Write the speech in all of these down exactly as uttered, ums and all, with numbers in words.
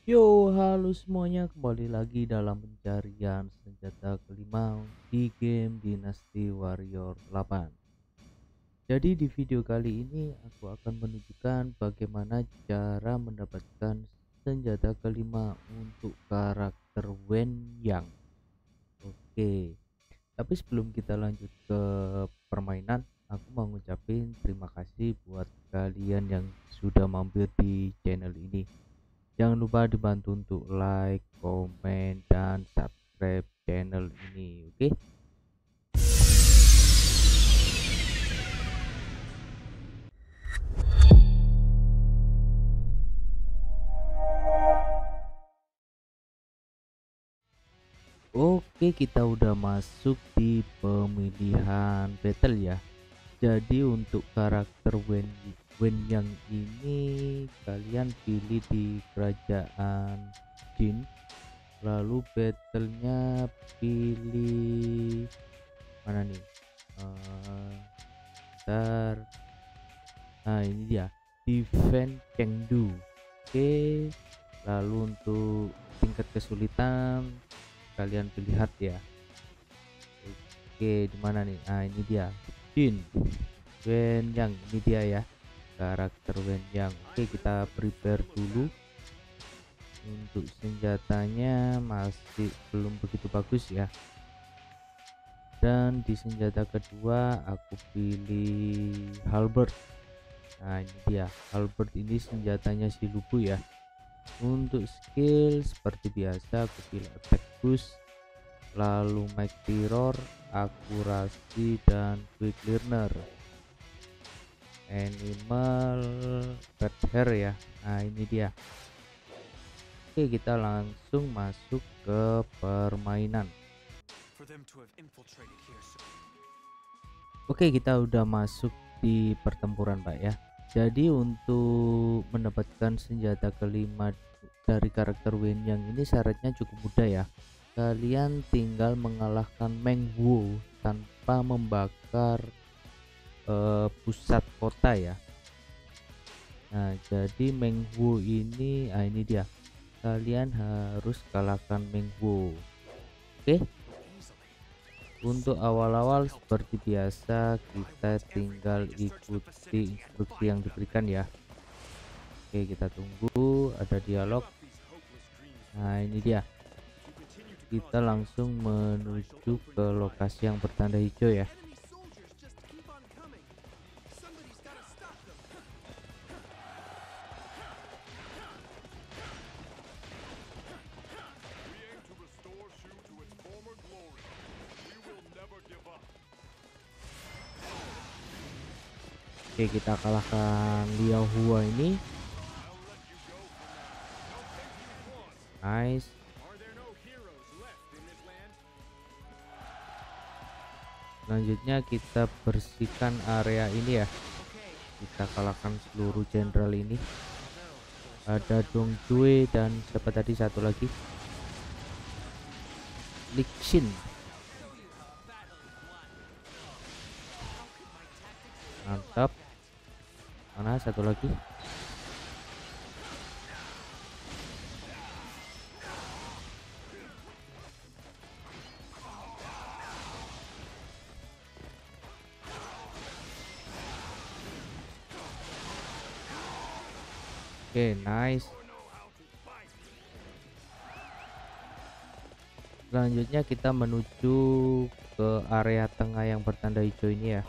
Yo, halo semuanya, kembali lagi dalam pencarian senjata kelima di game Dynasty Warrior delapan. Jadi di video kali ini aku akan menunjukkan bagaimana cara mendapatkan senjata kelima untuk karakter Wen Yang. Oke, tapi sebelum kita lanjut ke permainan, aku mau ngucapin terima kasih buat kalian yang sudah mampir di channel ini. Jangan lupa dibantu untuk like, komen, dan subscribe channel ini, oke? Oke, kita udah masuk di pemilihan battle ya. Jadi untuk karakter Wen Wen yang ini kalian pilih di kerajaan Jin. Lalu battlenya pilih mana nih? Eh, bentar. Nah ini dia, Defend Chengdu. Oke, lalu untuk tingkat kesulitan kalian pilih hard ya. Oke, di mana nih? Nah ini dia, Jin Wen Yang, ini dia ya karakter Wen Yang. Oke, kita prepare dulu. Untuk senjatanya masih belum begitu bagus ya. Dan di senjata kedua aku pilih halberd. Nah ini dia, halberd ini senjatanya si Lubu ya. Untuk skill seperti biasa aku pilih attack boost, lalu mic terror, akurasi, dan quick learner. Animal red hair ya. Nah ini dia. Oke, kita langsung masuk ke permainan. Oke, kita udah masuk di pertempuran Pak ya. Jadi untuk mendapatkan senjata kelima dari karakter Wen Yang ini syaratnya cukup mudah ya. Kalian tinggal mengalahkan Meng Huo tanpa membakar uh, pusat kota ya. Nah jadi Meng Huo ini, ah ini dia, kalian harus kalahkan Meng Huo. Oke, untuk awal-awal seperti biasa kita tinggal ikuti instruksi yang diberikan ya. Oke, kita tunggu ada dialog. Nah ini dia, kita langsung menuju ke lokasi yang bertanda hijau ya. Oke, kita kalahkan Liao Hua ini. Nice. Selanjutnya kita bersihkan area ini ya. Kita kalahkan seluruh jenderal ini. Ada Dong Jue dan siapa tadi satu lagi, Lixin. Mantap. Mana satu lagi? Oke, nice. Selanjutnya kita menuju ke area tengah yang bertanda hijau ini ya.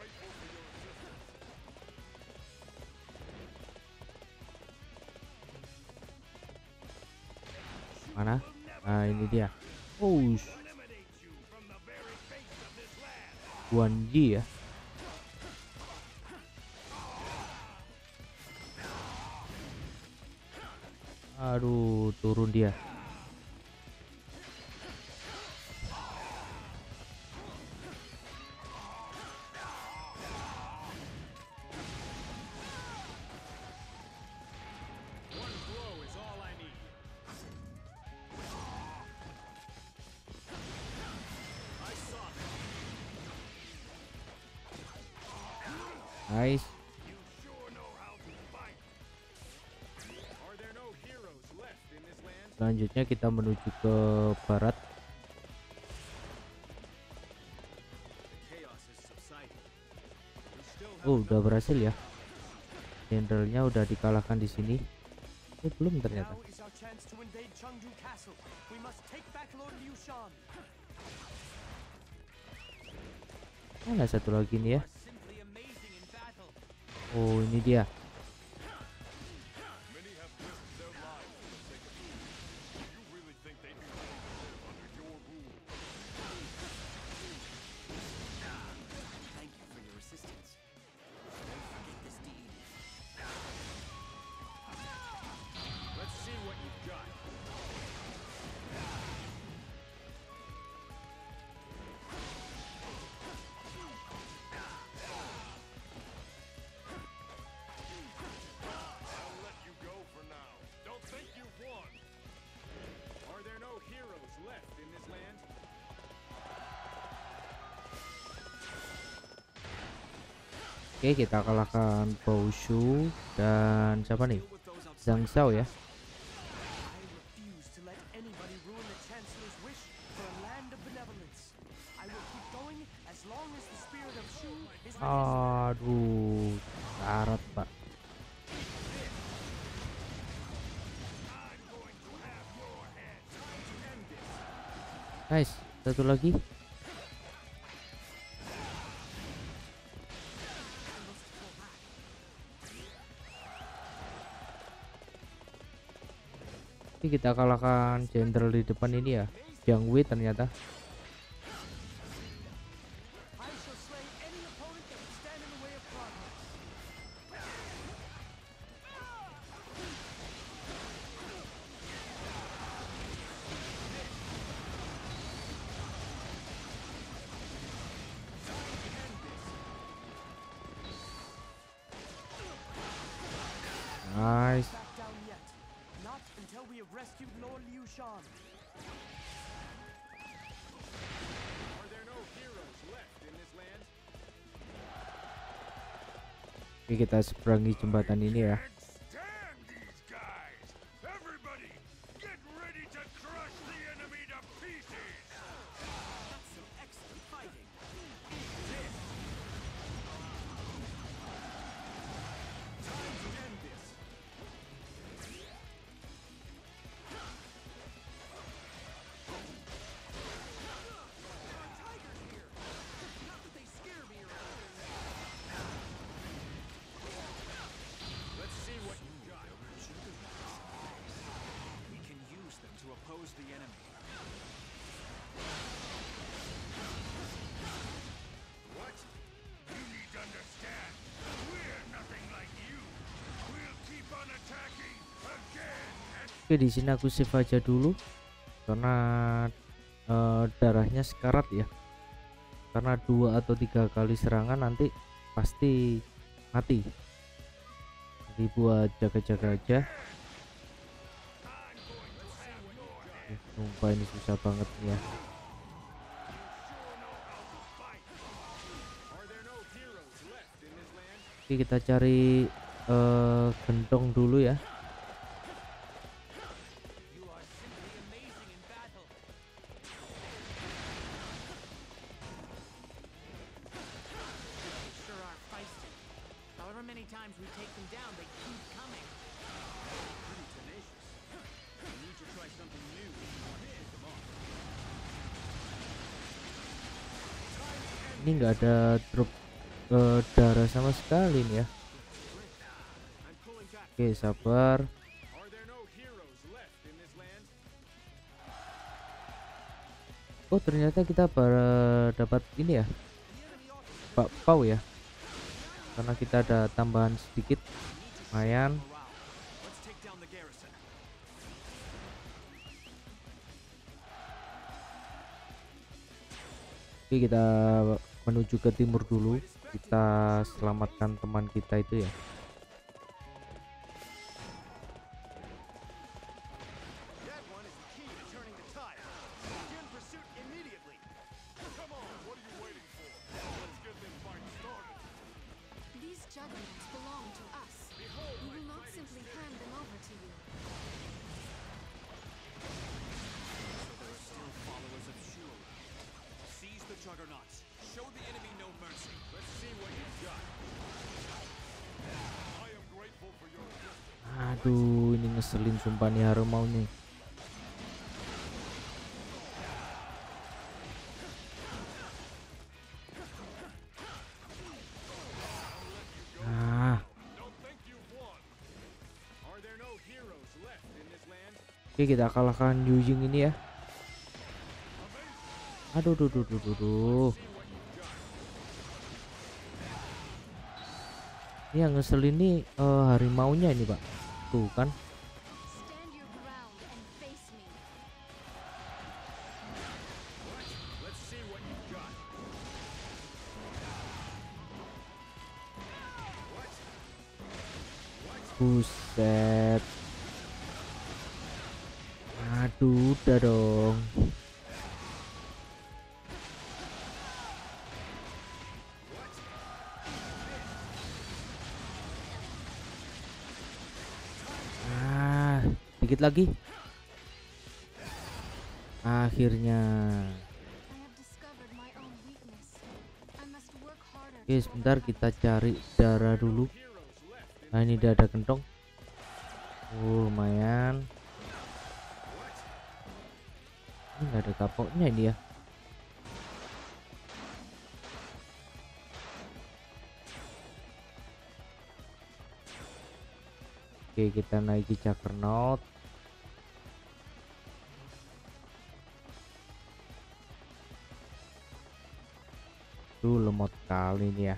Mana? Nah ini dia. Oh, Guan Yi ya. Aduh, turun dia. Nice. Selanjutnya kita menuju ke barat. Oh, udah berhasil ya. Jenderalnya udah dikalahkan di sini. Eh, belum ternyata. Mana satu lagi nih ya? Oh, ini dia. Oke, kita kalahkan Bao Shu dan siapa nih? Zhang Xiao ya. Aduh, syarat pak. Nice, satu lagi. Ini kita kalahkan jenderal di depan ini ya, Jiang Wei ternyata. Nice. Oke, kita seberangi jembatan ini ya. Oke, di sini aku save aja dulu karena uh, darahnya sekarat ya. Karena dua atau tiga kali serangan nanti pasti mati. Jadi buat jaga-jaga aja. Sumpah ini susah banget nih ya. Oke, kita cari uh, gentong dulu ya. Ini enggak ada drop uh, darah sama sekali nih ya. Oke, sabar. Oh, ternyata kita baru dapat ini ya, Pak Pau ya, karena kita ada tambahan sedikit lumayan. Oke, kita menuju ke timur dulu, kita selamatkan teman kita itu ya. Aduh, ini ngeselin sumpah nih harimau nih. Ah, oke, kita kalahkan Yu Ying ini ya. Aduh, duh, duh, duh, duh, duh. Ini yang ngeselin nih eh, harimaunya ini, Pak. Tuh kan. Buset. Aduh, udah dong. Ah, dikit lagi. Akhirnya. Oke, sebentar kita cari darah dulu. Nah, ini udah ada kentong. Oh, lumayan. Ini nggak ada kapoknya ini ya. Oke, kita naiki Juggernaut. Tuh lemot kali ini ya.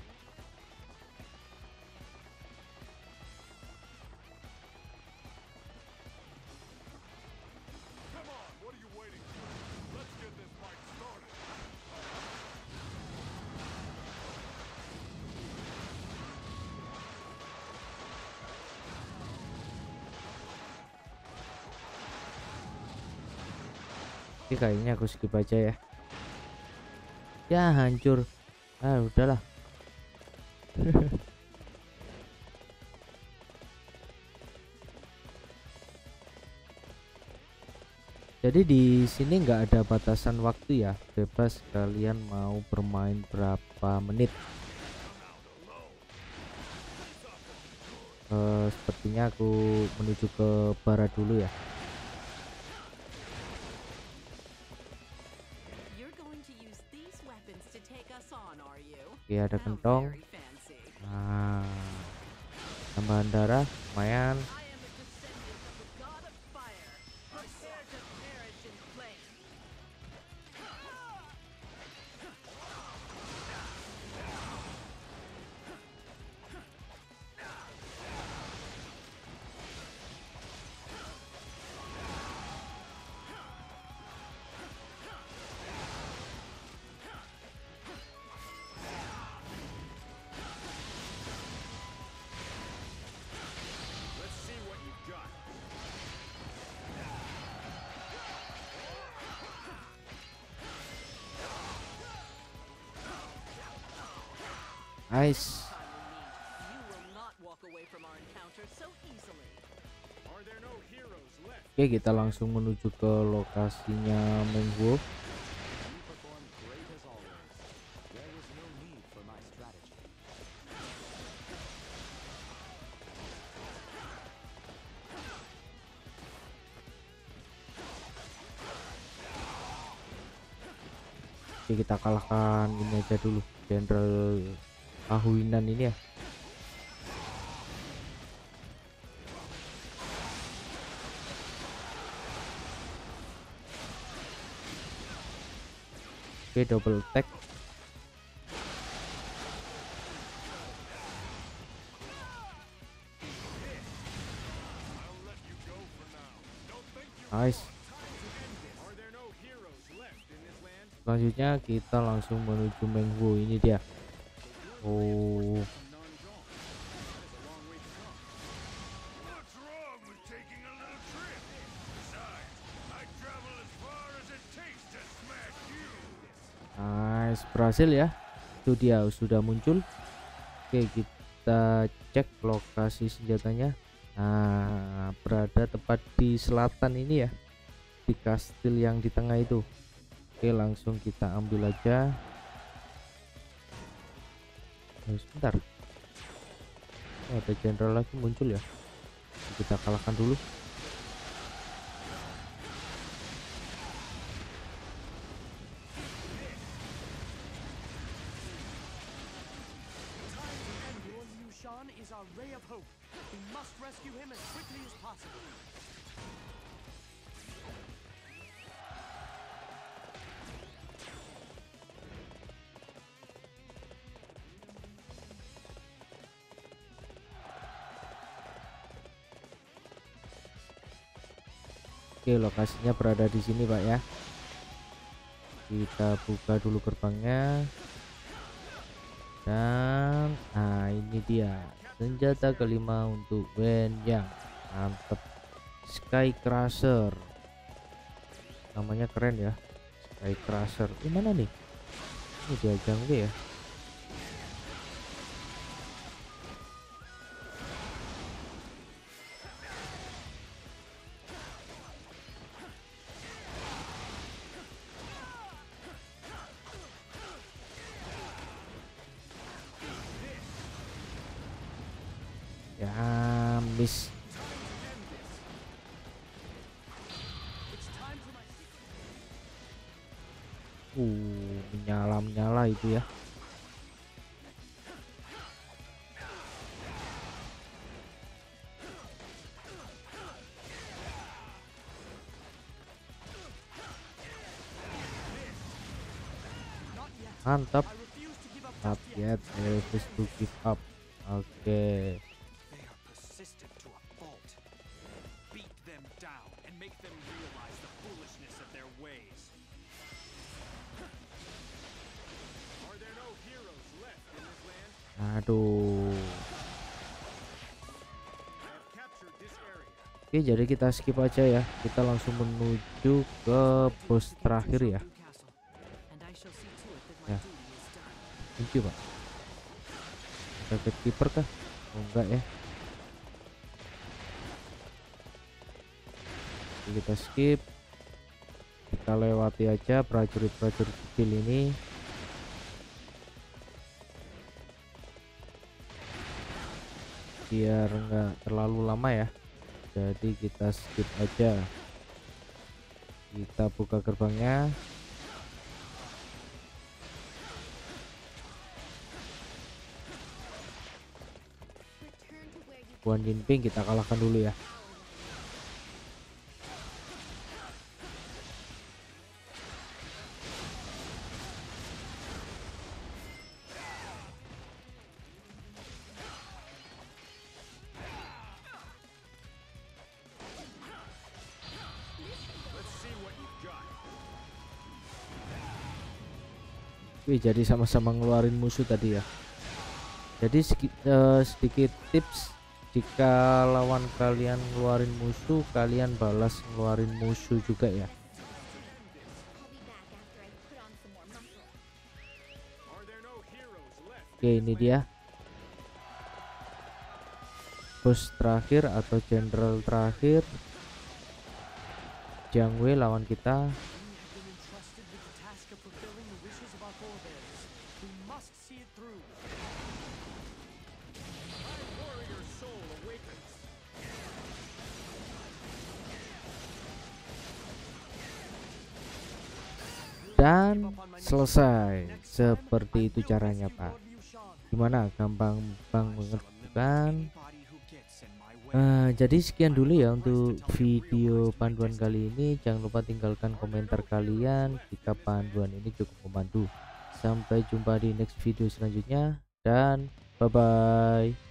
Oke, kayaknya aku skip aja ya. Ya hancur. Ah, udahlah. Jadi di sini nggak ada batasan waktu ya, bebas kalian mau bermain berapa menit. Uh, sepertinya aku menuju ke barat dulu ya. Oke, ada kentong. Nah, tambahan darah lumayan. Nice. Oke, kita langsung menuju ke lokasinya Mengwo. Oke, kita kalahkan ini aja dulu, Jenderal Ahuinan ini ya. Oke, double attack. Nice. Selanjutnya kita langsung menuju Mengwo, ini dia. Oh, nice, berhasil ya. Itu dia sudah muncul. Oke, kita cek lokasi senjatanya. Nah, berada tepat di selatan ini ya, di kastil yang di tengah itu. Oke, langsung kita ambil aja. Oh, sebentar, oh, ada jenderal lagi muncul ya. Kita kalahkan dulu. Is our ray of hope. We must rescue him as quickly as possible. Oke, lokasinya berada di sini, Pak ya. Kita buka dulu gerbangnya. Dan nah ini dia senjata kelima untuk Wen Yang. Mantep. Sky Crusher. Namanya keren ya. Sky Crusher. Di mana nih? Ini dia Jangwe ya. Ya, miss. Uh, menyala-menyala itu ya. Mantap. Not yet, I refuse to give up. Oke. Okay. Aduh. Oke, jadi kita skip aja ya. Kita langsung menuju ke bos terakhir ya. Ya. Kunci, Pak. Efek keeper kah? Oh, enggak ya. Jadi kita skip. Kita lewati aja prajurit-prajurit kecil ini. Biar enggak terlalu lama ya. Jadi kita skip aja. Kita buka gerbangnya. Guan Jinping kita kalahkan dulu ya. Oke, jadi sama-sama ngeluarin musuh tadi ya. Jadi sedikit, uh, sedikit tips, jika lawan kalian ngeluarin musuh, kalian balas ngeluarin musuh juga ya. Oke, ini dia bos terakhir atau jenderal terakhir. Jiang Wei lawan kita. Dan selesai. Seperti itu caranya, Pak. Gimana, gampang banget kan? Uh, jadi sekian dulu ya untuk video panduan kali ini. Jangan lupa tinggalkan komentar kalian jika panduan ini cukup membantu. Sampai jumpa di next video selanjutnya dan bye bye.